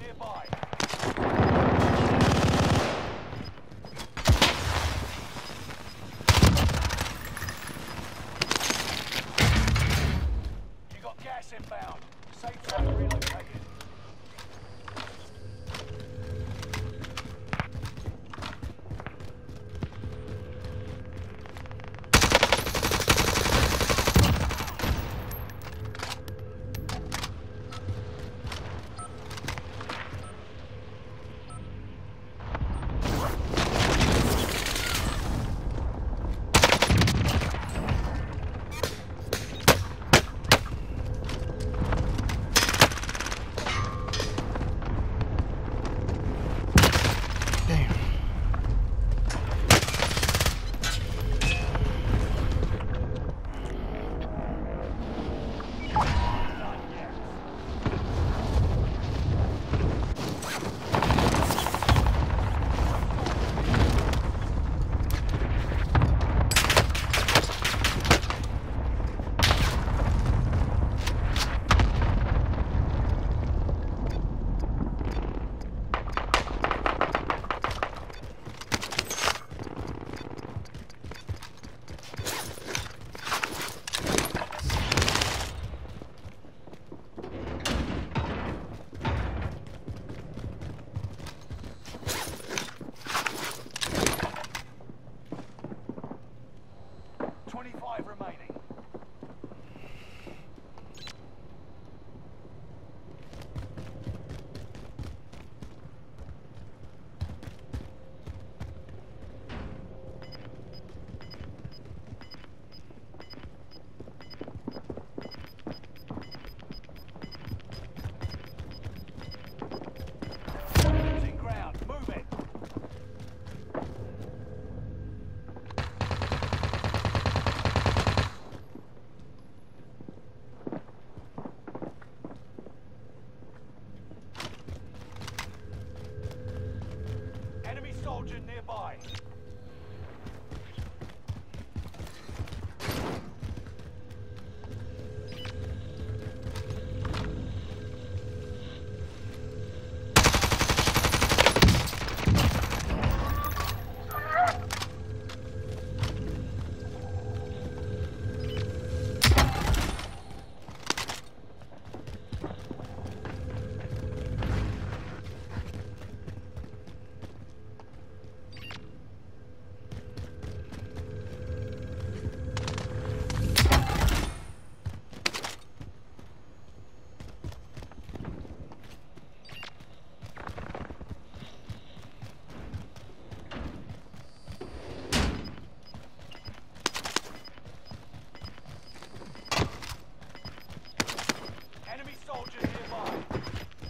nearby. You got gas inbound. Safe zone relocated. Remaining. Losing ground. Move it. Enemy soldier nearby. Enemy soldier nearby.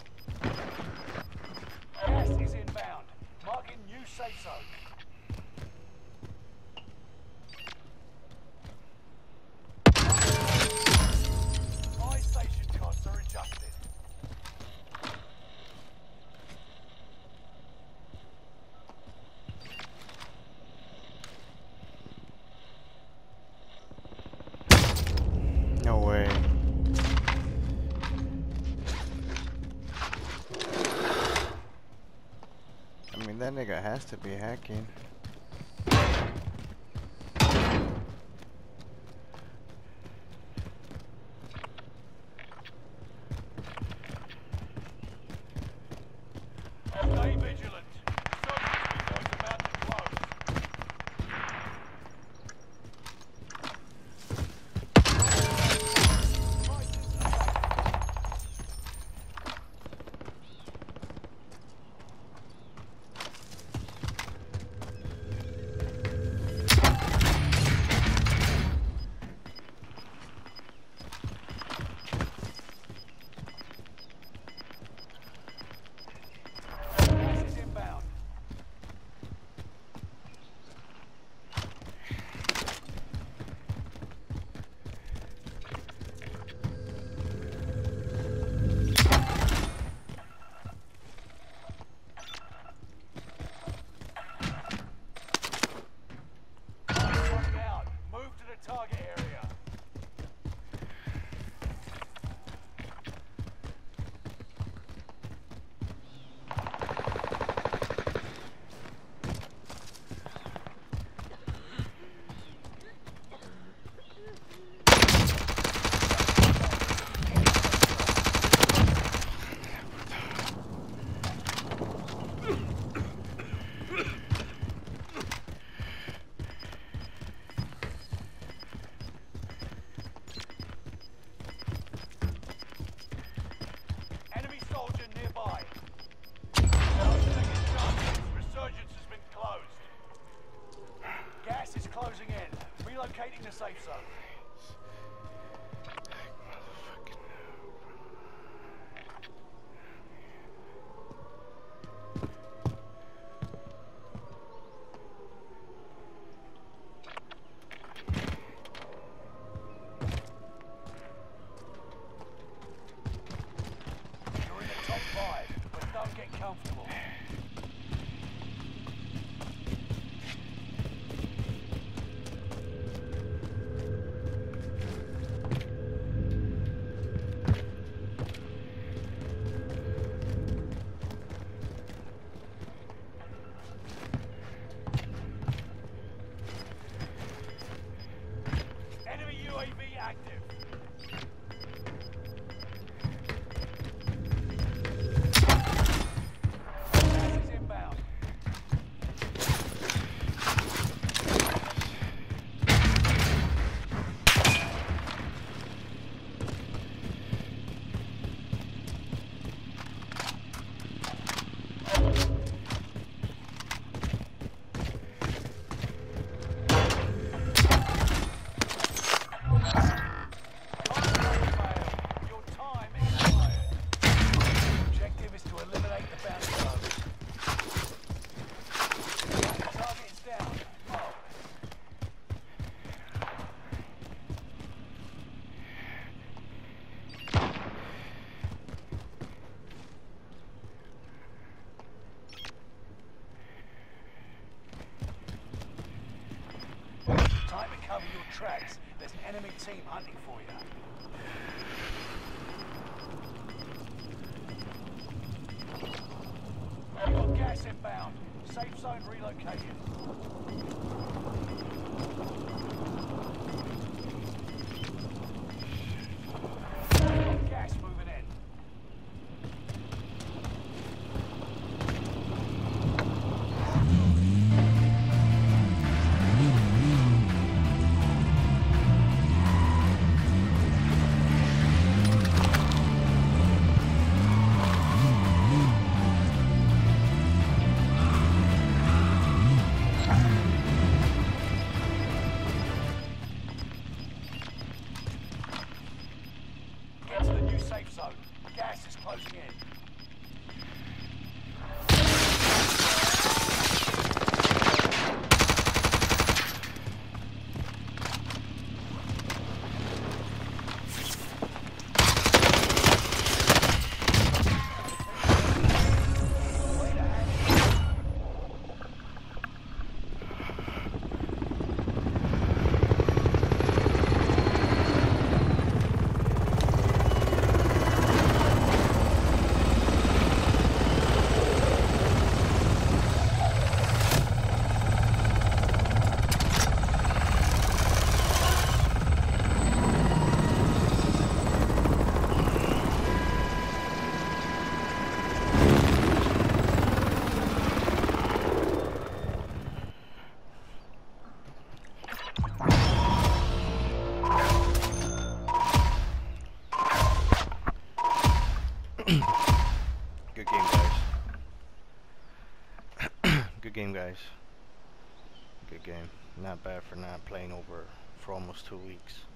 Gas is inbound. Marking new safe zone. Buy station costs are adjusted. No way. I mean, that nigga has to be hacking. Stay vigilant. Service window is about to close. get comfortable. Enemy UAV active. Gas is inbound. Your time expired. Objective is to eliminate the bounty target. Target is down. Oh. Time to cover your tracks. There's an enemy team hunting for you. You've got gas inbound. Safe zone relocated. You've got gas moving in. Get to the new safe zone. Gas is closing in. Way to handle it. Good game, guys. Good game, guys. Good game. Not bad for not playing over for almost 2 weeks.